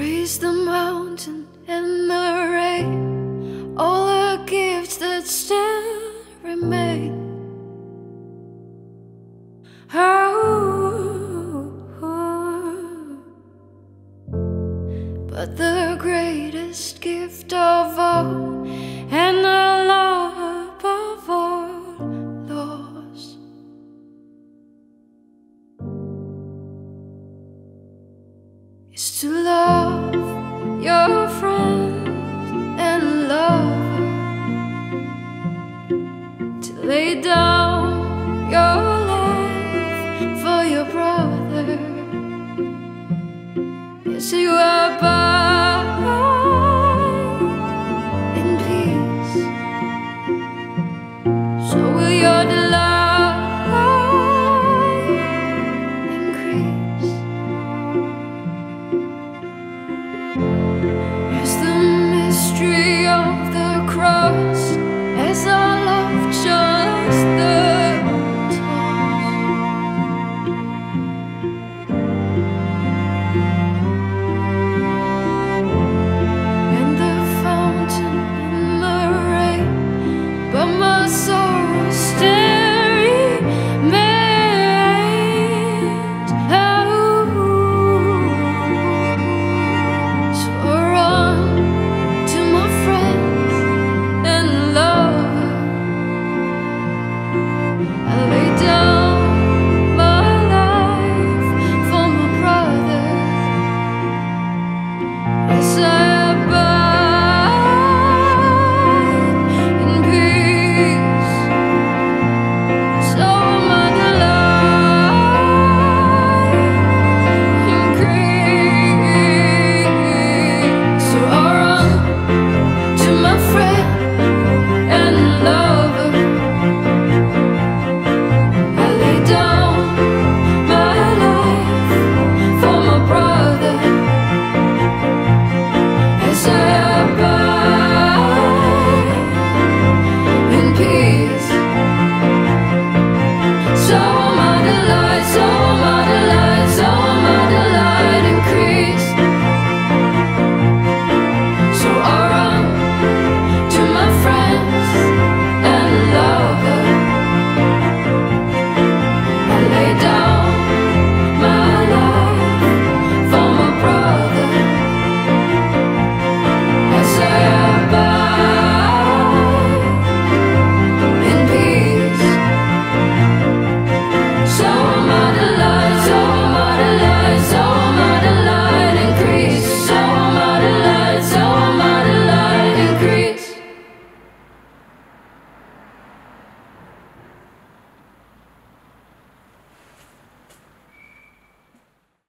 praise the mountain and the rain, all the gifts that still remain. But the greatest gift of all, and the love above all laws, is to love your friend and love her, to lay down your life for your brother. Yes, you are.